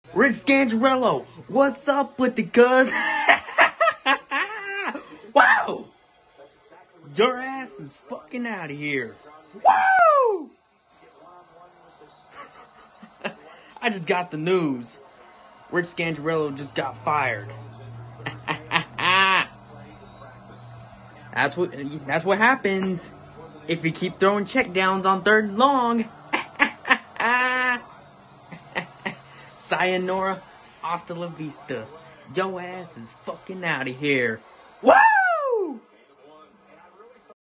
Rick Scangarello, what's up with the cuz? Wow! Your ass is fucking out of here. Woo! I just got the news. Rick Scangarello just got fired. That's what happens if you keep throwing checkdowns on 3rd and long. Sayonara, hasta la vista. Yo ass is fucking out of here.